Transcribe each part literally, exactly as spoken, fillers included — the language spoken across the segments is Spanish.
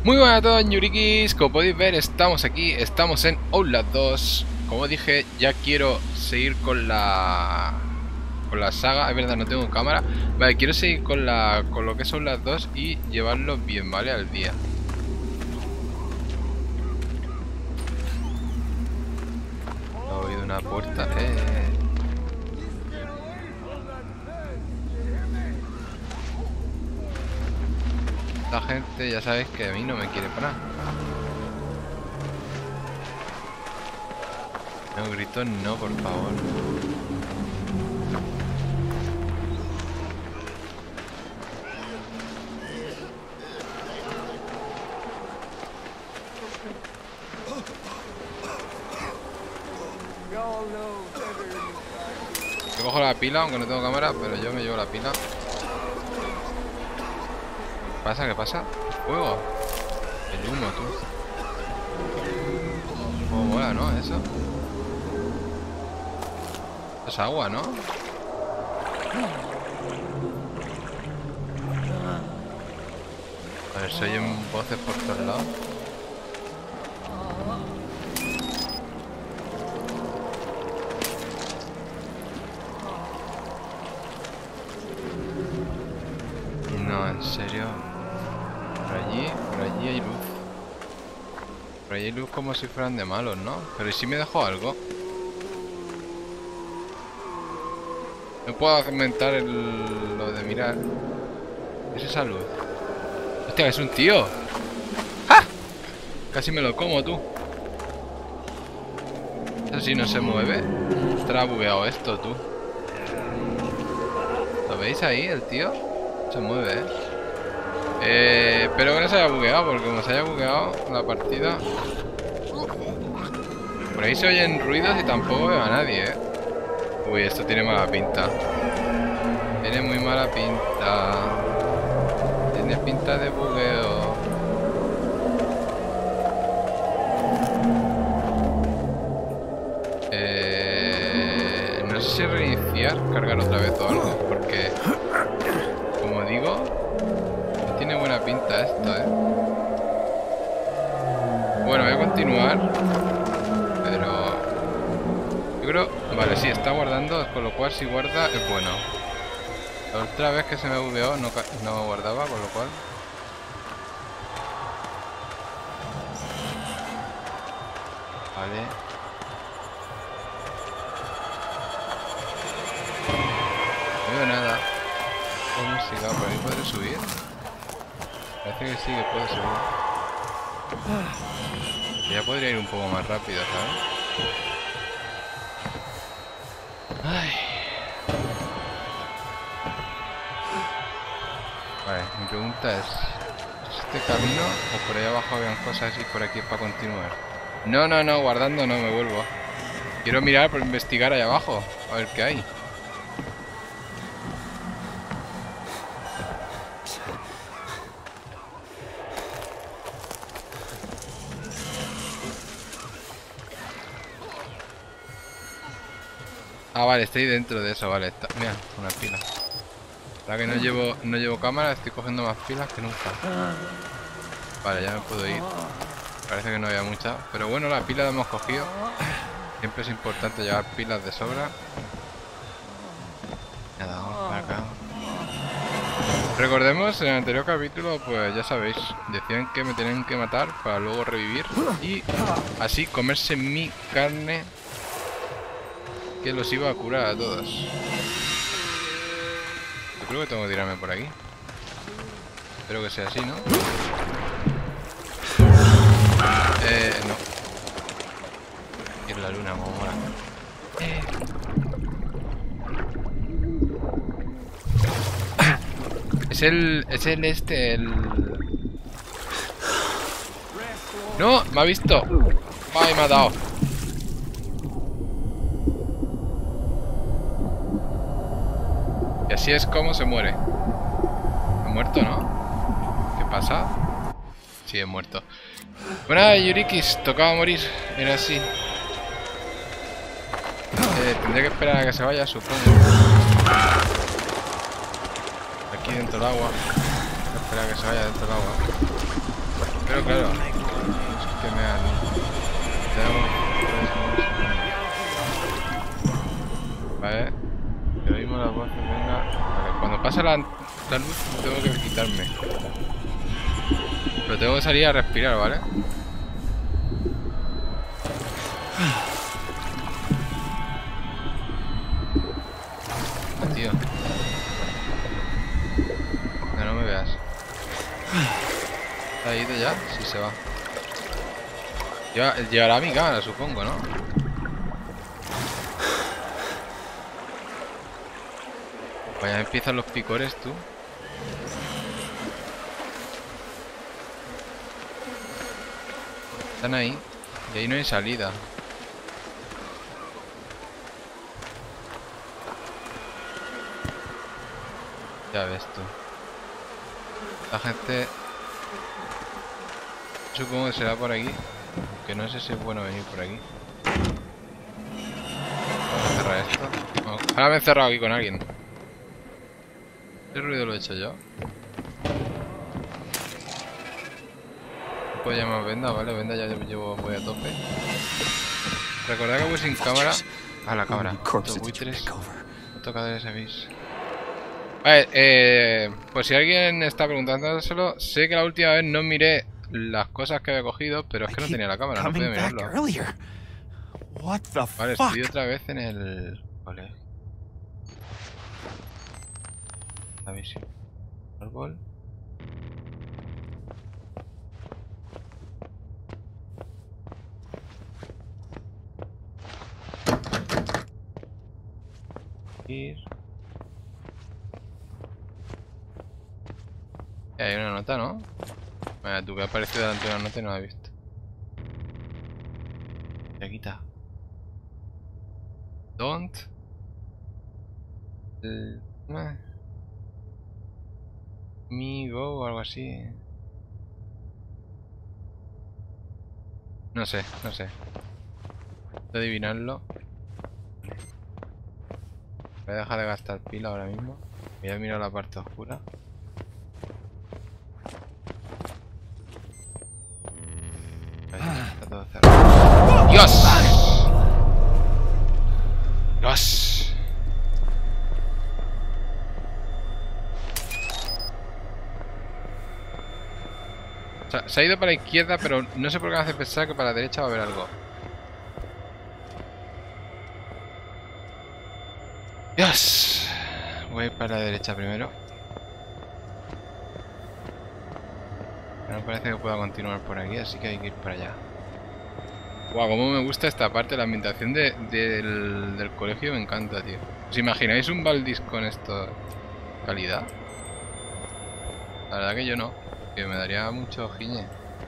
Muy buenas a todos, Yurikis. Como podéis ver, estamos aquí, estamos en Outlast dos. Como dije, ya quiero seguir con la con la saga. Es verdad, no tengo cámara. Vale, quiero seguir con la con lo que son las dos y llevarlo bien, ¿vale? Al día. He oído una puerta. Eh. Esta gente ya sabéis que a mí no me quiere parar. No grito, no, por favor. Yo cojo la pila, aunque no tengo cámara, pero yo me llevo la pila. ¿Qué pasa? ¿Qué pasa? ¡Fuego! El humo, tú. Cómo mola, ¿no? Eso. Esto es agua, ¿no? A ver, se oyen voces por todos lados. No, en serio. Por allí, por allí hay luz. Por allí hay luz como si fueran de malos, ¿no? Pero ¿y si me dejó algo? No puedo aumentar el... lo de mirar. ¿Qué es esa luz? ¡Hostia, es un tío! ¡Ja! Casi me lo como, tú. Eso sí no se mueve. Estará bugueado esto, tú. ¿Lo veis ahí, el tío? Se mueve, ¿eh? Eh, espero que no se haya bugueado, porque como se haya bugueado la partida... Por ahí se oyen ruidos y tampoco veo a nadie, ¿eh? Uy, esto tiene mala pinta. Tiene muy mala pinta. Tiene pinta de bugueo. Eh, no sé si reiniciar, cargar otra vez o algo, porque... Como digo... Tiene buena pinta esto, ¿eh? Bueno, voy a continuar. Pero... Yo creo... Vale, sí, está guardando, con lo cual si guarda es bueno. La otra vez que se me bugueó no, no guardaba, con lo cual... Vale. No veo nada. ¿Cómo música? ¿Por ahí podré subir? Parece que sí que puedo subir. Ya podría ir un poco más rápido, ¿sabes? Ay. Vale, mi pregunta es... ¿Es este camino o por ahí abajo habían cosas y por aquí es para continuar? No, no, no, guardando no, me vuelvo. Quiero mirar por investigar ahí abajo, a ver qué hay. Ah, vale, estoy dentro de eso, vale. Está... Mira, una pila. Ahora que no llevo, no llevo cámara, estoy cogiendo más pilas que nunca. Vale, ya me puedo ir. Parece que no había muchas. Pero bueno, la pila la hemos cogido. Siempre es importante llevar pilas de sobra. Nada, vamos para acá. Recordemos, en el anterior capítulo, pues ya sabéis, decían que me tenían que matar para luego revivir. Y así comerse mi carne, que los iba a curar a todos. Yo creo que tengo que tirarme por aquí. Espero que sea así, ¿no? Eh, no. Quiero la luna, como mola. Eh. Es el... Es el este, el... ¡No! ¡Me ha visto! ¡Ay, me ha dado! Y así es como se muere. ¿Ha muerto, no? ¿Qué pasa? Sí, he muerto. Bueno, nada, Yurikis, tocaba morir. Era así. Eh, tendré que esperar a que se vaya, supongo. Aquí dentro del agua. Espera a que se vaya dentro del agua. Pero claro, es que me han... Vale, que oímos las voces, venga. Vale, cuando pasa la, la luz tengo que quitarme. Pero tengo que salir a respirar, ¿vale? Ah, tío. No, no me veas. ¿Se ha ido ya? Sí, se va. Lleva, llevará mi cámara, supongo, ¿no? Pues ya empiezan los picores, tú. Están ahí. Y ahí no hay salida. Ya ves tú. La gente... Supongo que será por aquí. Aunque no sé si es bueno venir por aquí. Vamos a cerrar esto. Vamos. Ahora me he encerrado aquí con alguien. ¿Qué ruido lo he hecho yo? No puedo llamar Venda, vale, Venda ya llevo, voy a tope. Recordad que voy sin cámara. Ah, la cámara. Los buitres. No tocadores avis. Vale, eh, pues si alguien está preguntándoselo, sé que la última vez no miré las cosas que había cogido, pero es que no tenía la cámara, no podía mirarlo. Vale, estoy otra vez en el... Vale. La visión. Árbol. Ir. Y hay una nota, ¿no? Mira, tú que ha aparecido delante de una nota y no la has visto. Ya quita. Don't. El... Eh. Me go o algo así. No sé, no sé. Voy a adivinarlo. Voy a dejar de gastar pila ahora mismo. Voy a mirar la parte oscura. Está todo cerrado. ¡Dios! ¡Dios! O sea, se ha ido para la izquierda, pero no sé por qué me hace pensar que para la derecha va a haber algo. ¡Dios! Voy a ir para la derecha primero. No parece que pueda continuar por aquí, así que hay que ir para allá. Guau, como me gusta esta parte, la ambientación de, de, del, del colegio me encanta, tío. ¿Os imagináis un Valdis con esto calidad? La verdad que yo no, que me daría mucho giñe.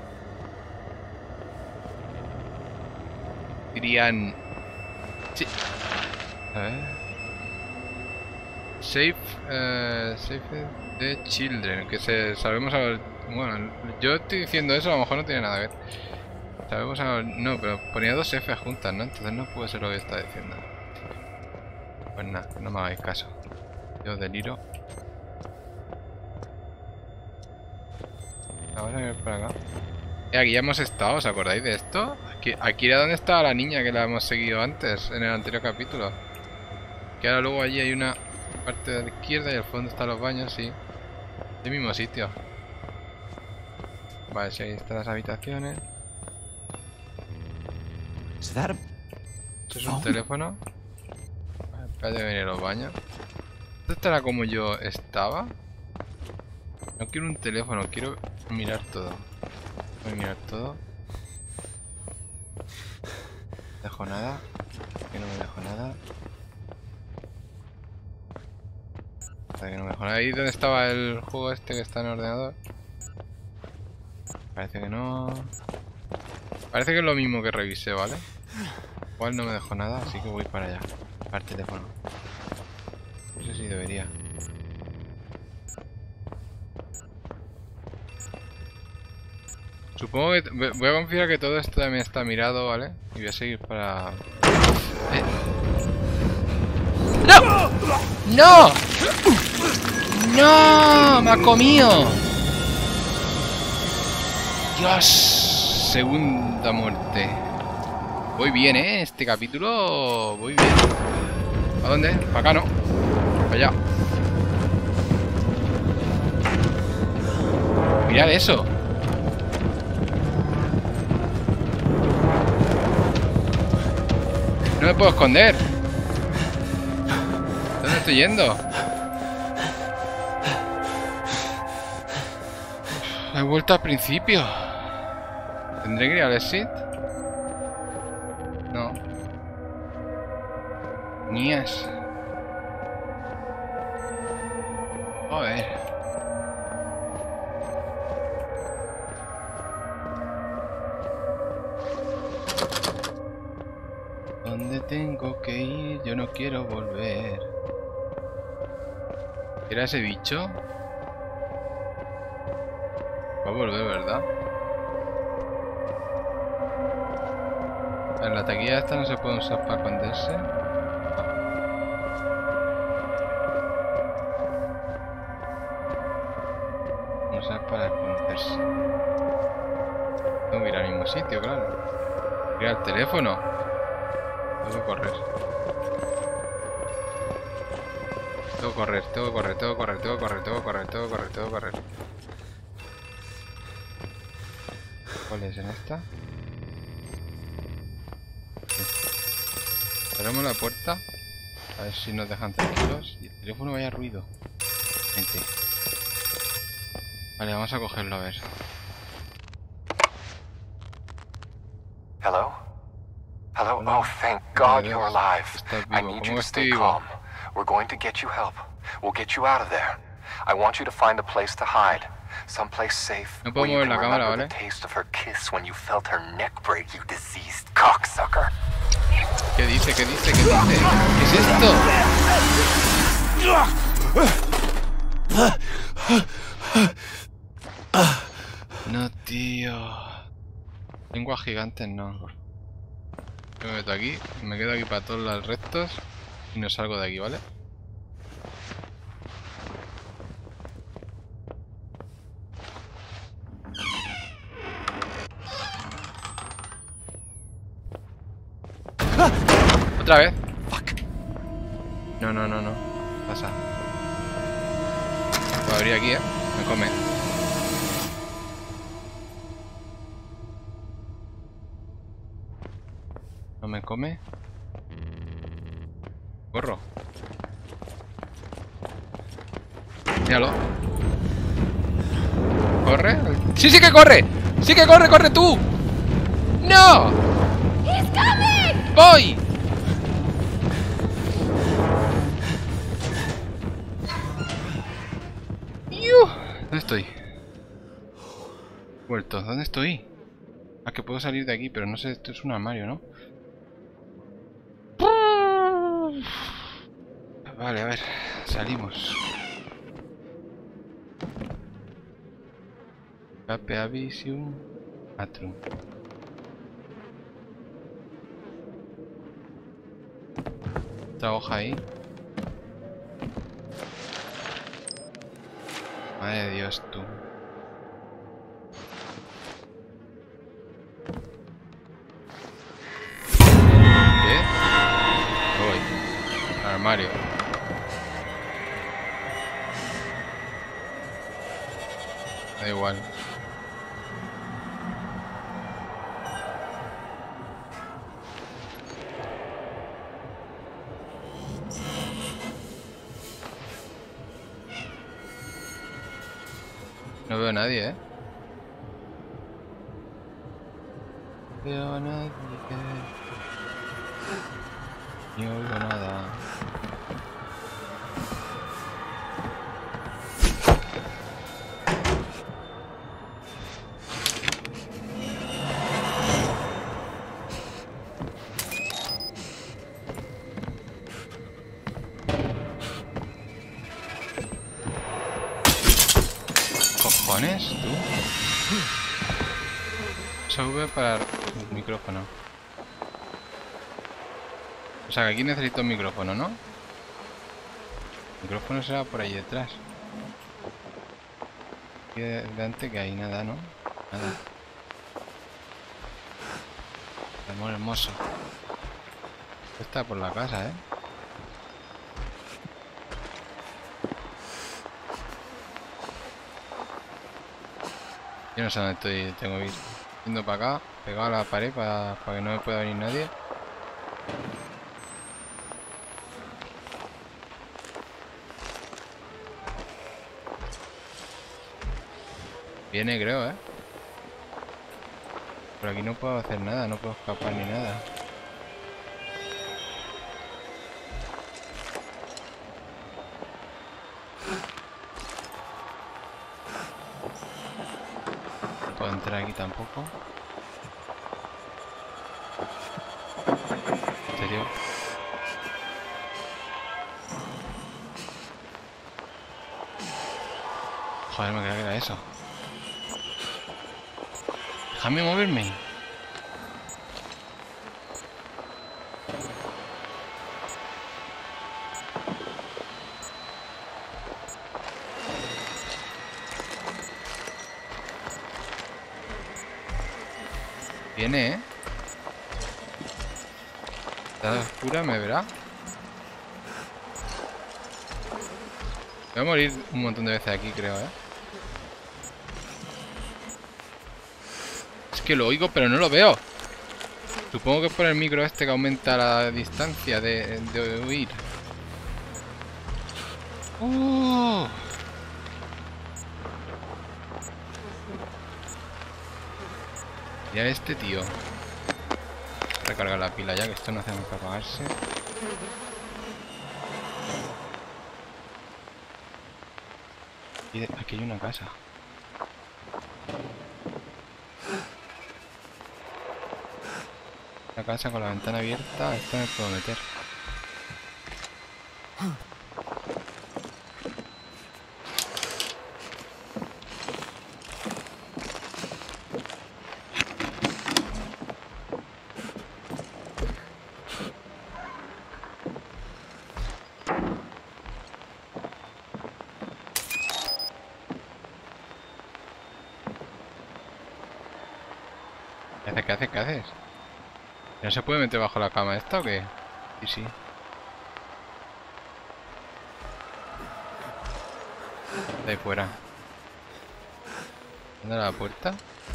Dirían... Sí. A ver... Safe... Uh, safe the Children, que se sabemos a ver... Bueno, yo estoy diciendo eso, a lo mejor no tiene nada que ver. Sabemos a... No, pero ponía dos F juntas, ¿no? Entonces no puede ser lo que está diciendo. Pues nada, no me hagáis caso. Yo deliro. Vamos a ver por acá. Eh, aquí ya hemos estado, ¿os acordáis de esto? Aquí, aquí era donde estaba la niña que la hemos seguido antes, en el anterior capítulo. Que ahora luego allí hay una parte de la izquierda y al fondo están los baños, sí. El mismo sitio. Vale, si ahí están las habitaciones. ¿Esto es un teléfono? Vale, espérate que venir a los baños. ¿Esto estará como yo estaba? No quiero un teléfono, quiero mirar todo. Voy a mirar todo. No dejo nada. Aquí no me dejo nada. Para que no me dejo nada. Ahí donde estaba el juego este que está en el ordenador. Parece que no. Parece que es lo mismo que revisé, ¿vale? Igual no me dejo nada, así que voy para allá. Para el teléfono. No sé si debería. Supongo que... Voy a confiar que todo esto también está mirado, ¿vale? Y voy a seguir para... Eh. ¡No! ¡No! ¡No! ¡Me ha comido! Dios, segunda muerte. Voy bien, ¿eh? Este capítulo voy bien. ¿A dónde? Para acá, ¿no? Para allá. Mirad eso. No me puedo esconder. ¿Dónde estoy yendo? He vuelto al principio. ¿Tendré que ir al exit? No. Nías. A ver. ¿Dónde tengo que ir? Yo no quiero volver. ¿Era ese bicho? Va a volver, ¿verdad? En la taquilla esta no se puede usar para esconderse. No usar para esconderse. Tengo que ir al mismo sitio, claro. Ir al teléfono. Tengo que correr. Tengo que correr, tengo que correr, tengo que correr, tengo que correr, tengo que correr, tengo que correr, tengo que correr. ¿Cuál es en esta? Cerramos la puerta. A ver si nos dejan tranquilos. Y el teléfono vaya ruido. Vente. Vale, vamos a cogerlo a ver. Hello? Hello? Oh, thank God you're alive. I need you to stay calm. We're going to get you help. We'll get you out of there. I want you to find a place to hide. Someplace safe. No puedo mover la cámara, ¿vale? The taste of her kiss when you felt her neck break, you diseased cocksucker. ¿Qué dice? ¿Qué dice? ¿Qué dice? ¿Qué es esto? No, tío. Lenguas gigantes, no. Yo me meto aquí, me quedo aquí para todos los restos y no salgo de aquí, ¿vale? Otra vez. No, no, no, no. Pasa. Voy a abrir aquí, ¿eh? Me come. No me come. Corro. Míralo. ¿Corre? ¡Sí, sí que corre! ¡Sí que corre, corre tú! ¡No! ¡Voy! ¿Dónde estoy? Vuelto. ¿Dónde estoy? Ah, que puedo salir de aquí, pero no sé, esto es un armario, ¿no? Vale, a ver, salimos. Cape Avisium Atrum. Otra hoja ahí. Madre de Dios, tú. ¿Qué? Voy. Armario. Da igual. No veo a nadie, ¿eh? Veo a nadie. No oigo nada. ¿Cojones, tú? S V para el micrófono. O sea que aquí necesito un micrófono, ¿no? El micrófono será por ahí detrás. Aquí delante que hay nada, ¿no? Nada. amor hermoso. Está por la casa, ¿eh? Yo no sé dónde estoy, tengo que ir yendo para acá, pegado a la pared para, para que no me pueda venir nadie. Viene, creo, ¿eh? Por aquí no puedo hacer nada, no puedo escapar ni nada. No puedo entrar aquí tampoco. ¿En serio? Joder, me creía que era eso. Déjame moverme. Viene, ¿eh? Está oscura, me verá. Voy a morir un montón de veces aquí, creo, ¿eh? Es que lo oigo, pero no lo veo. Supongo que por el micro este que aumenta la distancia de, de oír. ¡Uh! Mira este tío. Recargar la pila ya, que esto no hace más que apagarse. Y de, aquí hay una casa. La casa con la ventana abierta, esta me puedo meter. ¿Qué haces? ¿Qué haces? ¿Qué haces? ¿No se puede meter bajo la cama esta o qué? Sí, sí. De ahí fuera. ¿Dónde era la puerta?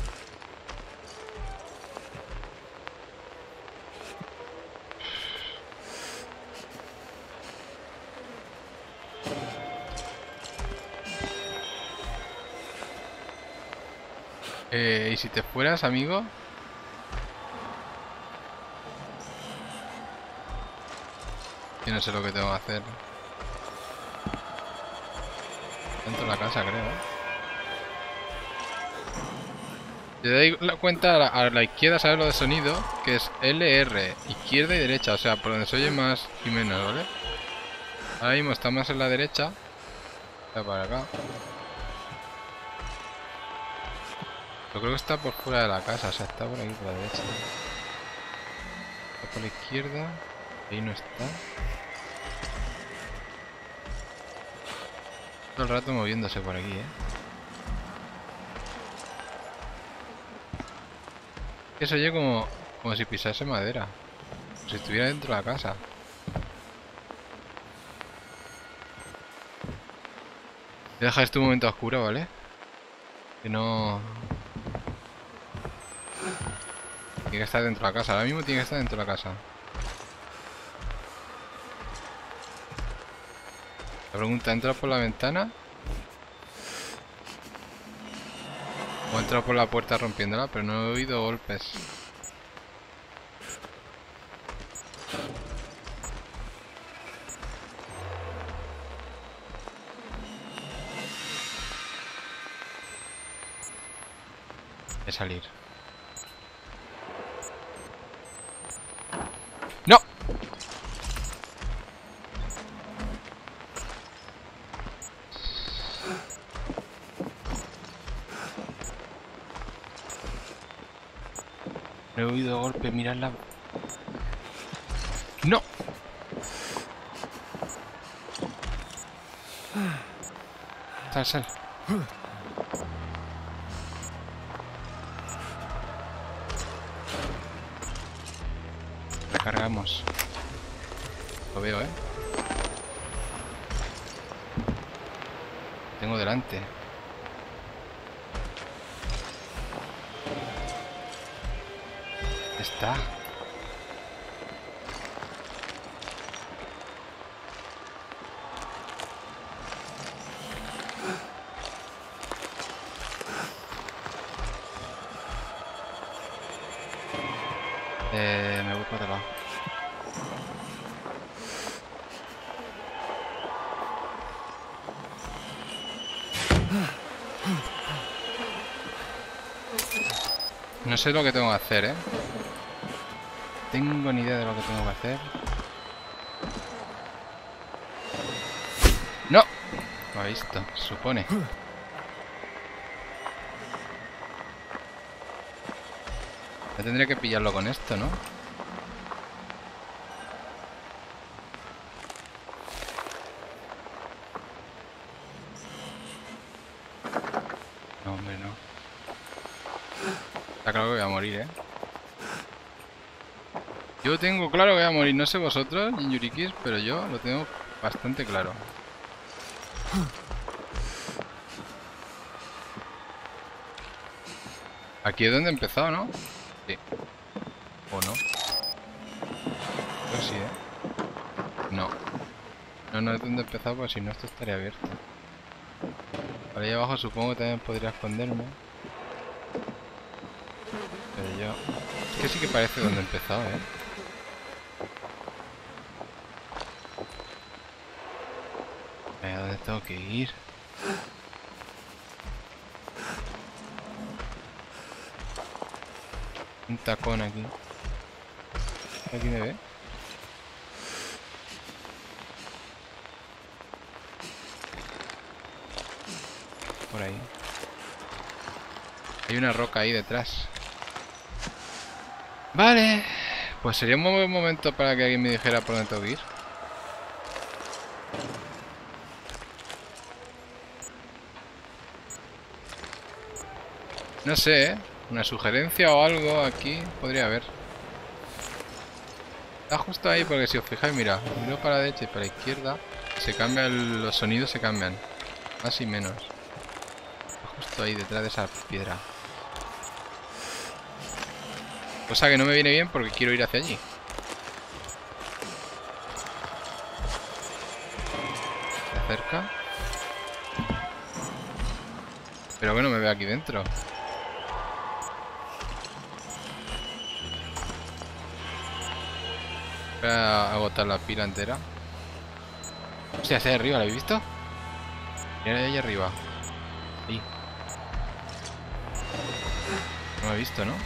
Eh, ¿y si te fueras, amigo? Yo no sé lo que tengo que hacer. Dentro de la casa, creo. Te doy la cuenta a la, a la izquierda, ¿sabes lo de sonido? Que es L R, izquierda y derecha, o sea, por donde se oye más y menos, ¿vale? Ahora mismo está más en la derecha. Está para acá. Yo creo que está por fuera de la casa, o sea, está por aquí, por la derecha. Está por la izquierda. Ahí no está. Todo el rato moviéndose por aquí, ¿eh? Eso oye como, como si pisase madera. Como si estuviera dentro de la casa. Voy a dejar esto un momento oscuro, ¿vale? Que no... Tiene que estar dentro de la casa. Ahora mismo tiene que estar dentro de la casa. La pregunta, ¿entra por la ventana? O entra por la puerta rompiéndola, pero no he oído golpes. De salir. ¡No! No he oído golpe, miradla. ¡No! Sal, sal. recargamos. Lo veo, ¿eh? Tengo delante. Está. Eh, me voy para otro lado. No sé lo que tengo que hacer, ¿eh? Tengo ni idea de lo que tengo que hacer. ¡No! Lo he visto, supone. Ya tendría que pillarlo con esto, ¿no? No, hombre, no. Está claro que voy a morir, ¿eh? Yo tengo claro que voy a morir. No sé vosotros, Yurikis, pero yo lo tengo bastante claro. Aquí es donde he empezado, ¿no? Sí. ¿O no? Pues sí, ¿eh? No. No, no es donde he empezado, pues si no esto estaría abierto. Por ahí abajo supongo que también podría esconderme. Pero yo... Es que sí que parece donde he empezado, ¿eh? ¿A dónde tengo que ir? Un tacón aquí. ¿Aquí me ve? Por ahí. Hay una roca ahí detrás. Vale. Pues sería un buen momento para que alguien me dijera por dónde tengo que ir. No sé, ¿eh? Una sugerencia o algo aquí podría haber. Está justo ahí porque si os fijáis, mira, miro para la derecha y para la izquierda, se cambian, los sonidos se cambian. Más y menos. Está justo ahí detrás de esa piedra. Cosa que no me viene bien porque quiero ir hacia allí. Se acerca. Pero bueno, me veo aquí dentro. Voy a agotar la pila entera. Hostia, hacia arriba, ¿la habéis visto? Mira ahí arriba. Ahí. No lo he visto, ¿no?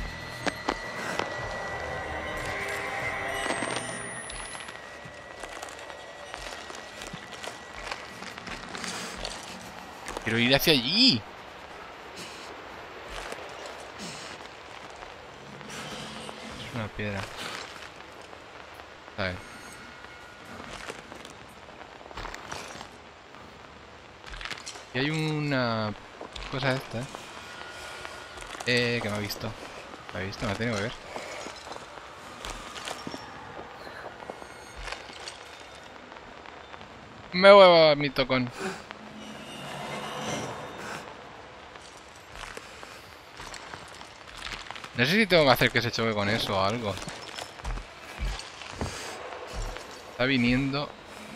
Quiero ir hacia allí. Es una piedra. A ver. Y hay una cosa esta. Eh, que me ha visto. Me ha visto, me ha tenido que ver. Me huevo a mi tocón. No sé si tengo que hacer que se choque con eso o algo. Está viniendo.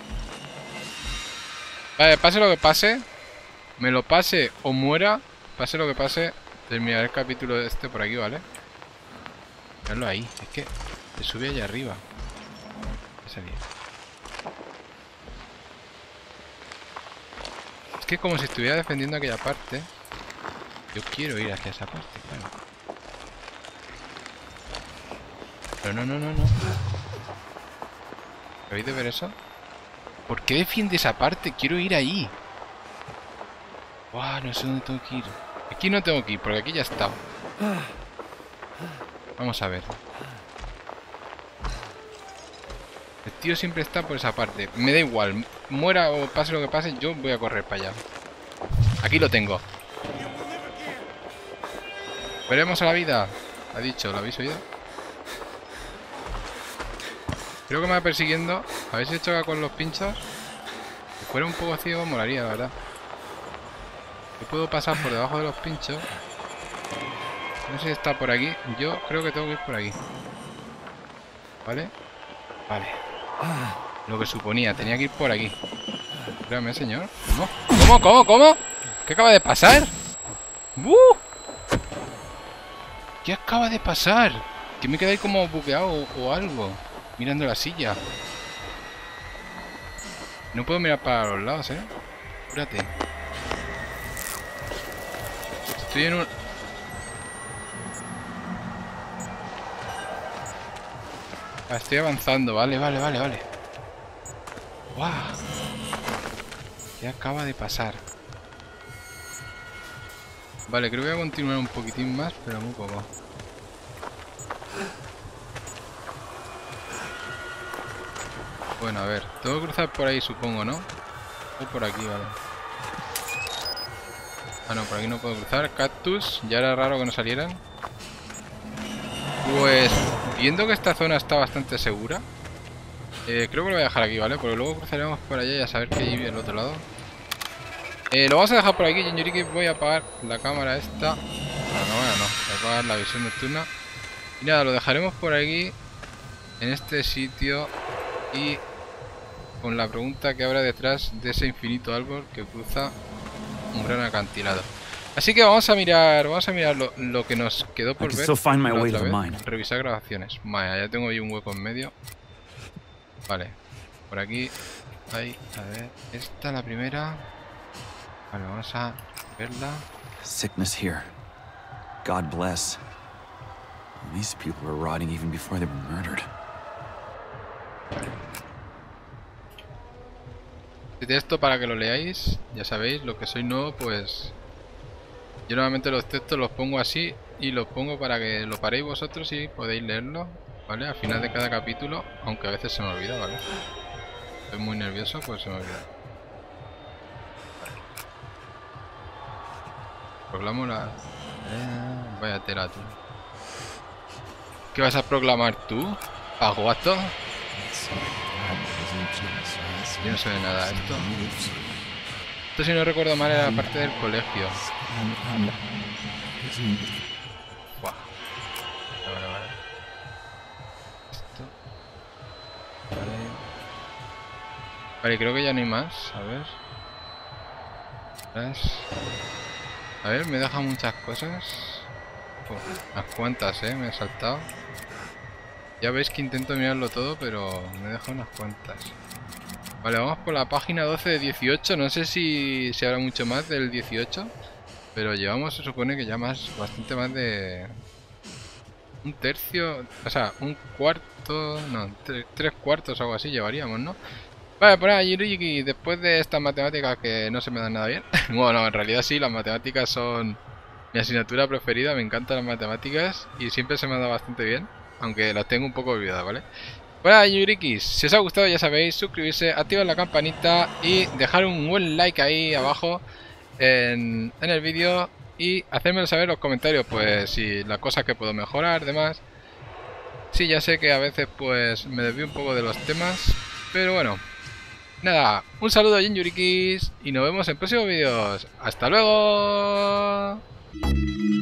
Vale, pase lo que pase. Me lo pase o muera. Pase lo que pase. Terminaré el capítulo de este por aquí, ¿vale? Verlo ahí. Es que se sube allá arriba. ¿Qué salía? Es que como si estuviera defendiendo aquella parte. Yo quiero ir hacia esa parte, claro. Pero no, no, no, no. ¿Habéis de ver eso? ¿Por qué defiende esa parte? Quiero ir ahí. Buah, no sé dónde tengo que ir. Aquí no tengo que ir, porque aquí ya he estado. Vamos a ver. El tío siempre está por esa parte. Me da igual. Muera o pase lo que pase, yo voy a correr para allá. Aquí lo tengo. Veremos a la vida. Ha dicho, ¿lo habéis oído? Creo que me va persiguiendo. A ver si choca con los pinchos. Si fuera un poco ciego, molaría, la verdad. Yo puedo pasar por debajo de los pinchos. No sé si está por aquí. Yo creo que tengo que ir por aquí. ¿Vale? Vale. Lo que suponía. Tenía que ir por aquí. Espérame, señor. ¿Cómo? ¿Cómo? ¿Cómo? ¿Cómo? ¿Qué acaba de pasar? ¡Uh! ¿Qué acaba de pasar? Que me quedé ahí como bugueado o, o algo. Mirando la silla. No puedo mirar para los lados, ¿eh? Espérate. Estoy en un... Ah, estoy avanzando. Vale, vale, vale, vale. ¡Guau! ¿Qué acaba de pasar? Vale, creo que voy a continuar un poquitín más, pero muy poco. Bueno, a ver, tengo que cruzar por ahí, supongo, ¿no? O por aquí, vale. Ah, no, por aquí no puedo cruzar. Cactus, ya era raro que no salieran. Pues, viendo que esta zona está bastante segura, eh, creo que lo voy a dejar aquí, ¿vale? Porque luego cruzaremos por allá y a saber qué hay al otro lado. Eh, lo vamos a dejar por aquí, Jinjuriki. Voy a apagar la cámara esta. No, no, bueno, no. Voy a apagar la visión nocturna. Y nada, lo dejaremos por aquí, en este sitio. Y con la pregunta que habrá detrás de ese infinito árbol que cruza un gran acantilado. Así que vamos a mirar, vamos a mirar lo, lo que nos quedó por ver. Otra vez. Revisar grabaciones. Vale, ya tengo ahí un hueco en medio. Vale, por aquí hay, a ver, esta es la primera. Vale, vamos a verla. Sickness here. God bless. These people were rotting even before they were murdered. De esto para que lo leáis, ya sabéis, lo que soy nuevo, pues yo normalmente los textos los pongo así y los pongo para que lo paréis vosotros y podéis leerlo, ¿vale? Al final de cada capítulo, aunque a veces se me olvida, ¿vale? Estoy muy nervioso, pues se me olvida. Proclamo la... Eh, vaya tela, tú. ¿Qué vas a proclamar tú? ¿Aguato? Yo no sé de nada esto. Esto, si no recuerdo mal, era parte del colegio. Buah. Vale, vale. Esto. Vale. Vale, creo que ya no hay más. A ver. A ver, me deja muchas cosas. Oh, unas cuantas, eh, me he saltado. Ya veis que intento mirarlo todo, pero me deja unas cuantas. Vale, vamos por la página doce de dieciocho. No sé si, si habrá mucho más del dieciocho, pero llevamos, se supone que ya más, bastante más de un tercio, o sea, un cuarto, no, tres, tres cuartos o algo así llevaríamos, ¿no? Vale, por ahí, Jinjuriki, después de estas matemáticas que no se me dan nada bien. Bueno, en realidad sí, las matemáticas son mi asignatura preferida, me encantan las matemáticas y siempre se me ha dado bastante bien, aunque las tengo un poco olvidadas, ¿vale? Bueno, Jinjurikis, si os ha gustado ya sabéis, suscribirse, activar la campanita y dejar un buen like ahí abajo en, en el vídeo y hacérmelo saber en los comentarios, pues si las cosas que puedo mejorar, demás. Sí, ya sé que a veces pues me desvío un poco de los temas, pero bueno. Nada, un saludo, Jinjurikis, y nos vemos en próximos vídeos. ¡Hasta luego!